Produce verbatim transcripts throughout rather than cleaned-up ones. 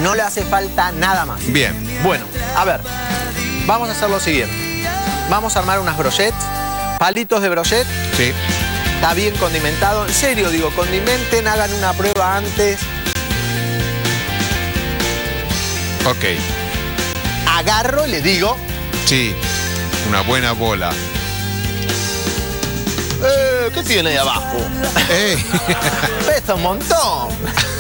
No le hace falta nada más. Bien. Bueno, a ver, vamos a hacer lo siguiente. Vamos a armar unas brochettes, palitos de brochette. Sí. Está bien condimentado. En serio, digo, condimenten, hagan una prueba antes. Ok. Agarro y le digo... Sí, una buena bola. Eh, ¿Qué tiene ahí abajo? ¡Ey! Pesa un montón.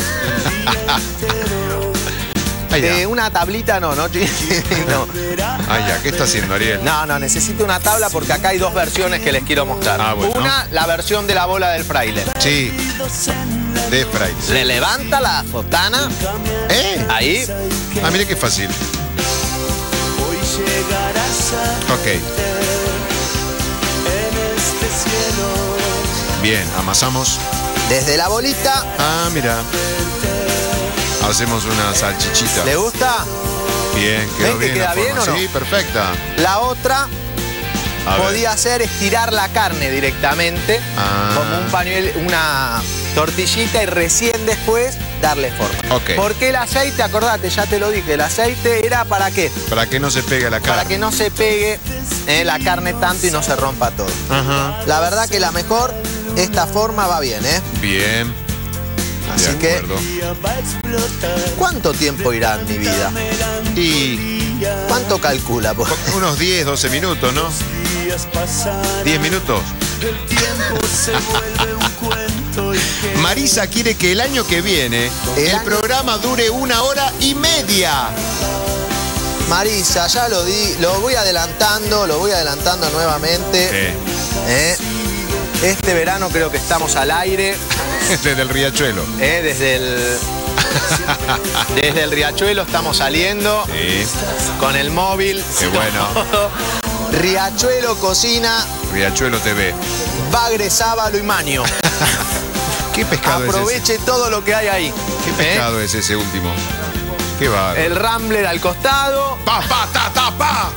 Eh, una tablita no, no, no. Ah, ya, ¿qué está haciendo, Ariel? No, no, necesito una tabla porque acá hay dos versiones que les quiero mostrar. Ah, bueno. Una, la versión de la bola del fraile. Sí, de fraile. Le levanta la sotana. ¿Eh? Ahí. Ah, mire qué fácil. Ok. Bien, amasamos. Desde la bolita. Ah, mira. Hacemos una salchichita. ¿Le gusta? Bien, quedó ¿Ven que bien queda la bien forma. o no? Sí, perfecta. La otra A podía ver. ser estirar la carne directamente, Ah. como un pañuelo, una tortillita, y recién después darle forma. Ok. Porque el aceite, acordate, ya te lo dije, el aceite era para qué? Para que no se pegue la cara. Para que no se pegue eh, la carne tanto y no se rompa todo. Ajá. La verdad que la mejor, esta forma va bien, ¿eh? Bien. Así De que, acuerdo. ¿cuánto tiempo irá en mi vida? Y ¿Cuánto calcula? po? unos diez, doce minutos, ¿no? diez minutos. Marisa quiere que el año que viene El el, año- programa dure una hora y media. Marisa, ya lo di, lo voy adelantando, lo voy adelantando nuevamente. Eh, ¿eh? Este verano creo que estamos al aire, desde el Riachuelo. ¿eh? desde el desde el Riachuelo estamos saliendo Sí, con el móvil. qué bueno. Riachuelo Cocina, Riachuelo T V. Bagre, Sábalo y Maño. ¿Qué pescado es ese? Aproveche todo lo que hay ahí. ¿Qué ¿eh? pescado es ese último? Qué va. El Rambler al costado. Pa, pa, ta, ta, pa.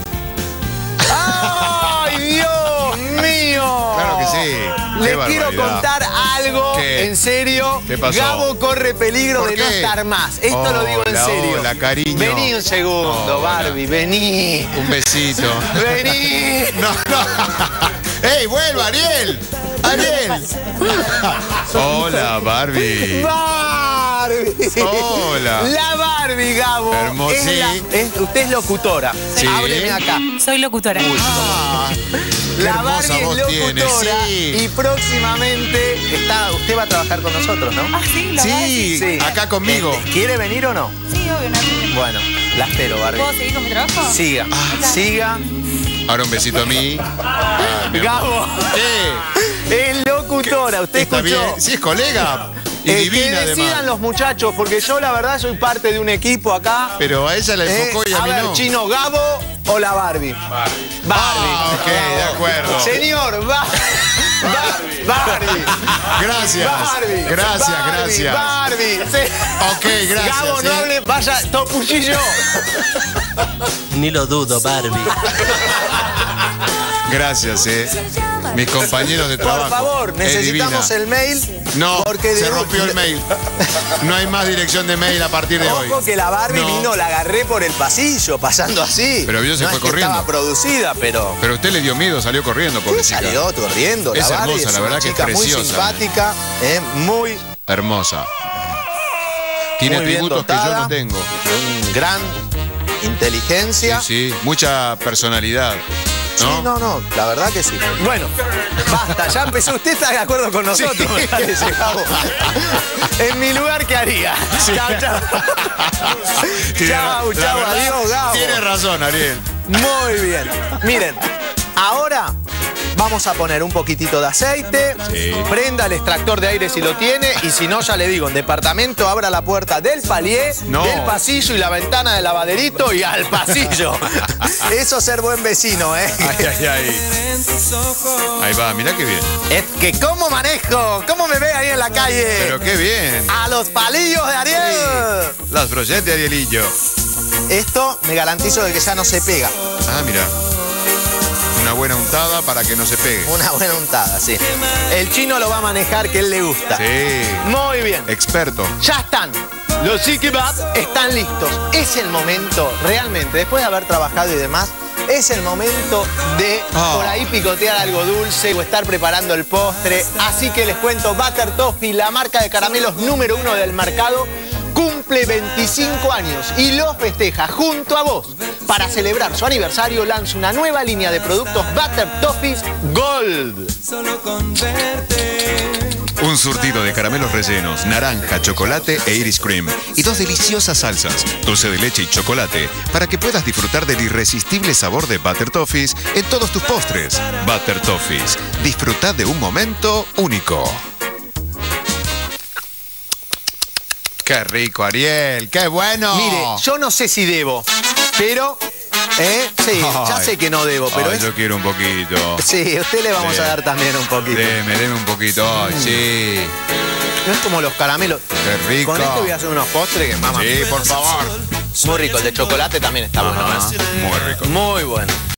¡Ay, Dios mío! Claro que sí. Les Qué quiero barbaridad. contar algo ¿Qué? en serio. ¿Qué pasó? Gabo corre peligro ¿Por de no qué? estar más. Esto lo digo en Hola, serio. hola, cariño. Vení un segundo, Hola. Barbie, vení. Un besito. Vení. No, no. ¡Ey, vuelva, Ariel! ¡Ariel! Hola, Barbie. Barbie. Hola. La Barbie, Gabo. Hermosa. Es la- es- usted es locutora. Sí. Hábleme acá. Soy locutora. Ah, qué La hermosa Barbie voz es tiene, locutora sí. y próximamente está, usted va a trabajar con nosotros, ¿no? Ah, sí, lo Sí, Sí. acá conmigo. Este, ¿Quiere venir o no? Sí, obvio, no hay problema. Bueno, la espero, Barbie. ¿Puedo seguir con mi trabajo? Siga, siga. Ahora un besito a mí. Ah, mi amor. Gabo, ¿Qué? es locutora, usted Está escuchó. bien. Sí, es colega. Y Eh, divina, que decidan además. los muchachos, porque yo la verdad soy parte de un equipo acá. Pero a ella la Eh, enfocó y a, a mí ver, no. Chino, Gabo o la Barbie. Barbie. Ah, ok, de acuerdo. Señor, va. Barbie. Barbie. Gracias. Barbie. Gracias, Barbie, gracias. Barbie. Sí. Ok, gracias. Gabo, no ¿eh? hable, vaya, topuchillo. Ni lo dudo, Barbie. Gracias, eh. Mis compañeros de trabajo. Por favor, Es necesitamos divina. el mail. No, porque se de- rompió el mail. No hay más dirección de mail a partir de hoy. Ojo que la Barbie No. vino, la agarré por el pasillo, pasando así. Pero vio, se No fue es que corriendo. Estaba producida, pero... Pero usted le dio miedo, salió corriendo, ¿Qué pobrecita. salió corriendo? La Es Barbie hermosa, es la una verdad que es chica muy preciosa. simpática, eh, muy, Hermosa. Tiene muy bien atributos que yo dotada, no tengo. con gran inteligencia. Sí, sí, mucha personalidad. Sí, ¿No? no, no, la verdad que sí. Bueno, basta, ya empezó. Usted está de acuerdo con nosotros, Sí. me parece, Gabo. En mi lugar, ¿qué haría? Chao, chao. Tiene- Chao, la chao, verdad, adiós, Gabo. Tiene razón, Ariel. Muy bien. Miren, ahora vamos a poner un poquitito de aceite. Sí. Prenda el extractor de aire si lo tiene. Y si no, ya le digo, en departamento abra la puerta del palier, No. del pasillo y la ventana del lavaderito y al pasillo. Eso es ser buen vecino, ¿eh? Ay, ay, ay. Ahí va, mirá qué bien. Es que cómo manejo, cómo me ve ahí en la calle. Pero qué bien. A los palillos de Ariel. Las brochettes de Arielillo. Esto me garantizo de que ya no se pega. Ah, mira. Una buena untada para que no se pegue. Una buena untada, sí. El chino lo va a manejar, que él le gusta. Sí. Muy bien. Experto. Ya están. Los Chiquibab están listos. Es el momento, realmente, después de haber trabajado y demás, es el momento de Oh. por ahí picotear algo dulce o estar preparando el postre. Así que les cuento, Butter Toffee, la marca de caramelos número uno del mercado, cumple veinticinco años y los festeja junto a vos. Para celebrar su aniversario, lanza una nueva línea de productos Butter Toffees Gold. Un surtido de caramelos rellenos, naranja, chocolate e iris cream. Y dos deliciosas salsas, dulce de leche y chocolate, para que puedas disfrutar del irresistible sabor de Butter Toffees en todos tus postres. Butter Toffees. Disfruta de un momento único. ¡Qué rico, Ariel! ¡Qué bueno! Mire, yo no sé si debo, pero... ¿eh? Sí, ya Ay. sé que no debo, pero Ay, es... yo quiero un poquito. Sí, a usted le vamos Sí. a dar también un poquito. Deme, deme un poquito. Ay, sí. No es como los caramelos. Qué rico. Con esto voy a hacer unos postres que mamá. Sí, por favor. Muy rico, el de chocolate también está bueno. Ajá, ¿eh? muy rico. Muy bueno.